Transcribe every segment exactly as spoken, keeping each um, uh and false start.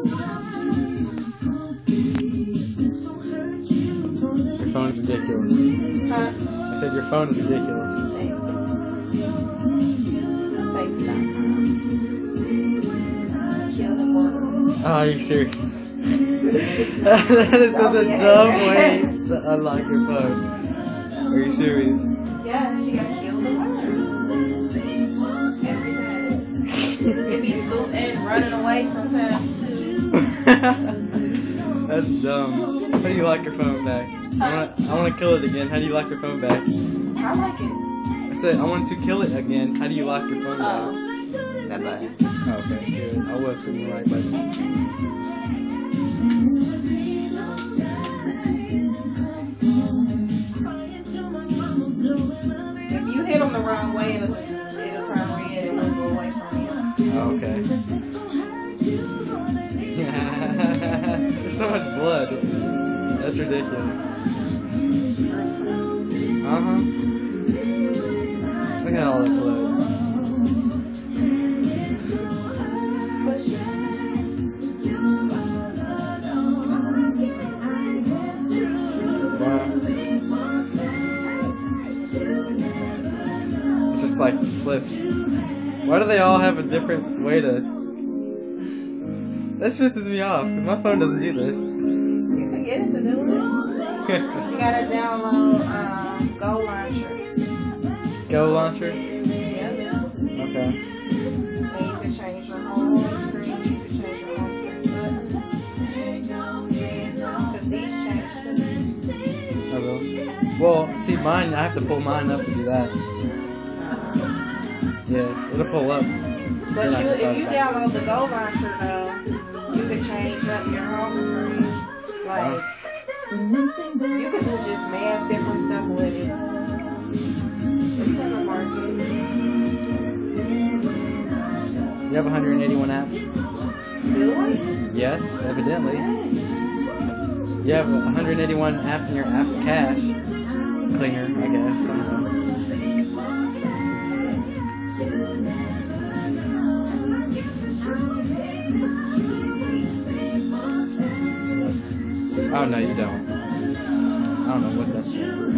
Your phone is ridiculous. Huh? I said your phone is ridiculous. Thanks, Kill the world. Oh, are you serious? That is such a dumb way to unlock your phone. Are you serious? Yeah, she got killed the world. Every time. It be scooting and running away sometimes too. That's dumb. How do you lock your phone back? I want to I wanna kill it again. How do you lock your phone back? I like it. I said I want to kill it again. How do you lock your phone back? Oh, that button. Oh, okay, good. I was hitting the right button. If you hit them the wrong way, it'll just it'll turn red and it'll go away from you. Oh, okay. There's so much blood. That's ridiculous. Uh huh. Look at all that blood. Wow. It's just like flips. Why do they all have a different way to... That pisses me off, because my phone doesn't do this. You can get it to do it. You gotta download um, Go Launcher. Go Launcher? Yeah. Okay. And you can change your home screen. You can change your home screen button. Because these change too. I will. Well, see, mine, I have to pull mine up to do that. Yeah, it'll pull up. But you, if you download the Go Launcher, though, you can change up your home screen. Like, you can do just mad different stuff with it. It's in the market. You have one hundred eighty-one apps? Do I? Yes, evidently. You have one hundred eighty-one apps in your apps cache. Clinger, I guess. Somehow. Oh, no, you don't. I don't know what that's for.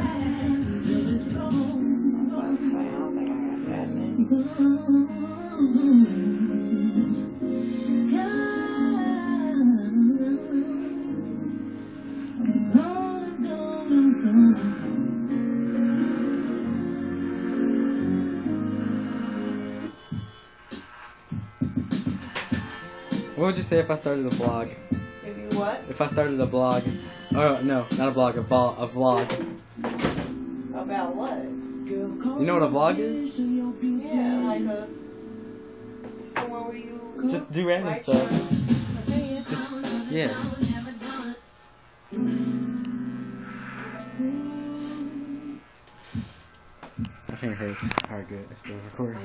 What would you say if I started a vlog? If you what? If I started a blog. Oh, no, not a blog, a, vo- a vlog. About what? You know what a vlog is? Yeah, like a... somewhere where you... Just do random like stuff. your Just, yeah. My finger hurts. Alright, good. It's still recording.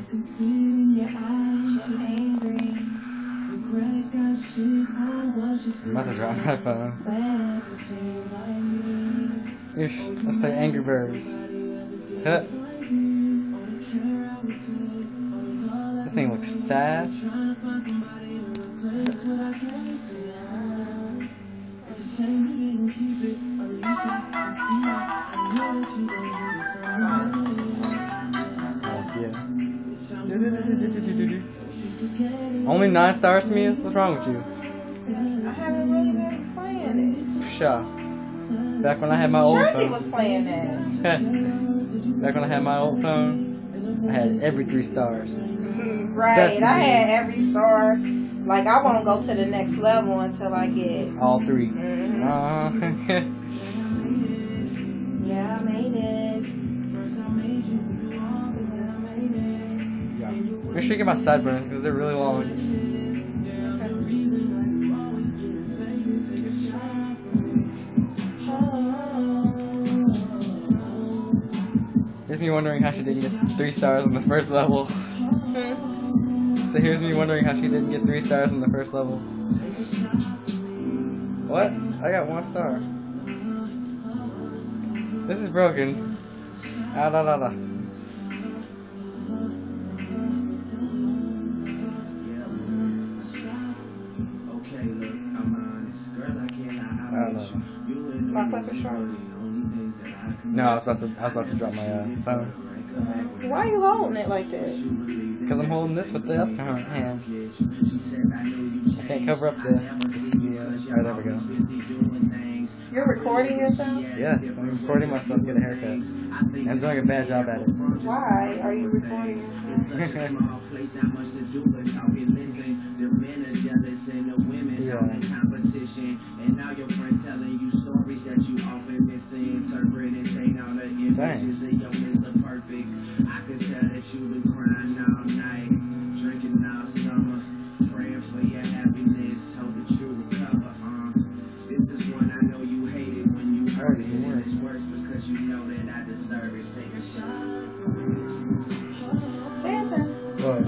I'm about to drop my phone. Ish, let's play Angry Birds. Huh. This thing looks fast. Yeah. Only nine stars to me? What's wrong with you? I haven't really been playing it. Sure. Back when I had my old Shanti phone. was playing that. Back when I had my old phone, I had every three stars. Right. That's I the had every star. Like, I won't go to the next level until I get... All three. Mm-hmm. Uh-huh. Yeah, I made it. Yeah. Make sure you get my sideburns because they're really long. Here's me wondering how she didn't get three stars on the first level. So here's me wondering how she didn't get three stars on the first level. What? I got one star. This is broken. Ah da da da. Okay, look. My clipper short. No, I was about to, I was about to drop my uh, phone. Why are you holding it like that? Because I'm holding this with the other hand. I can't cover up the... Yeah. Alright, there we go. You're recording yourself? Yes, I'm recording myself get a haircut. I'm doing a bad job at it. Why are you recording yourself? Yeah. And now your friend telling you stories that you often misinterpret and take on the images of your Mister Perfect. I can tell that you've been crying all night, drinking all summer, praying for your happiness, hope that you recover. Uh, this is one I know you hate it when you heard it, and it's worse because you know that I deserve it. Take a shot. What?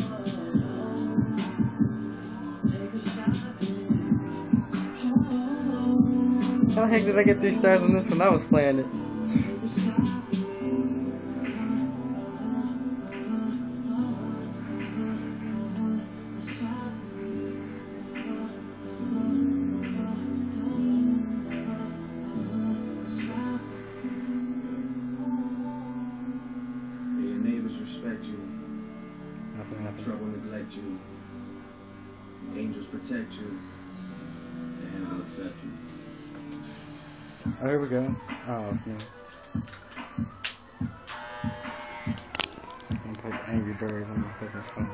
How the heck did I get three stars on this when I was playing it? Your neighbors respect you. Nothing, nothing. Trouble neglect you. Angels protect you. The hand will accept you. Oh, here we go. Oh, no. I'm gonna put Angry Birds on my business phone.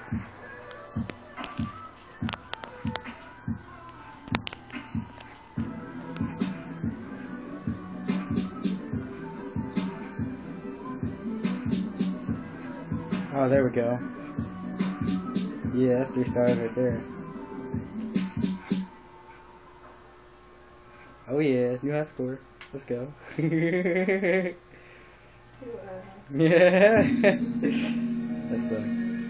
Oh, there we go. Yeah, that's three stars right there. Oh yeah, new high score. Let's go. Yeah. That's funny.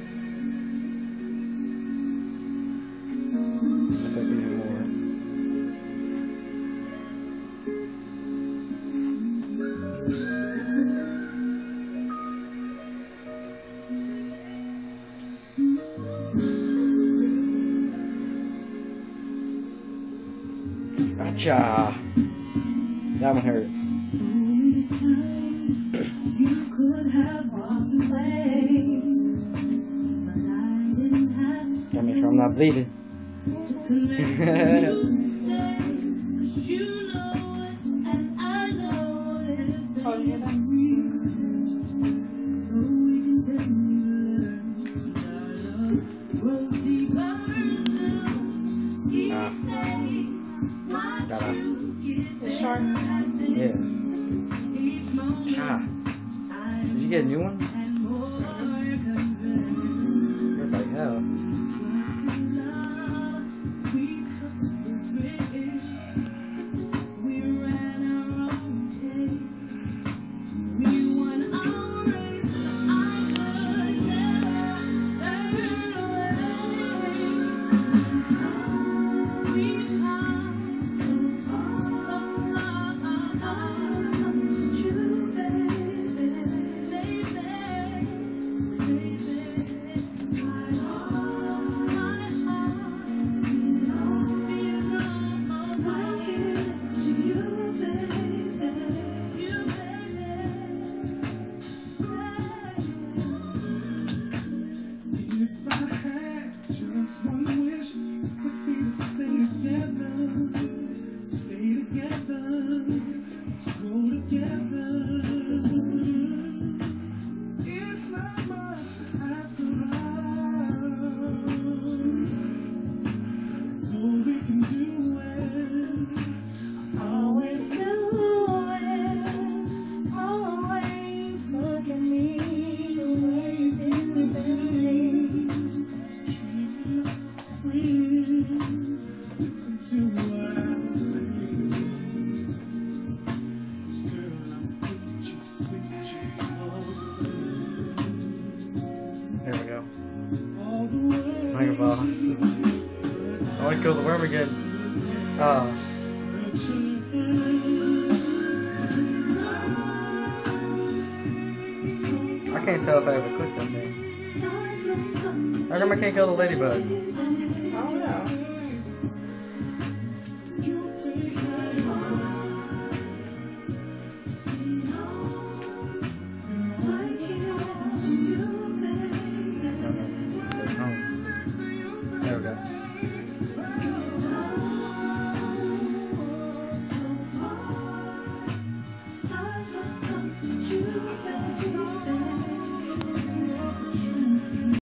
Let's hope we have more. Gotcha. That one hurt. Gotta make sure I'm not bleeding. Oh, you hear that? Ah. Got off. It's short. Yeah. Ah. Did you get a new one? It's like hell. There we go. Mega Boss. I want to kill the worm again. Ah. I can't tell if I ever clicked that thing. How come I can't kill the ladybug? I don't know. There we go.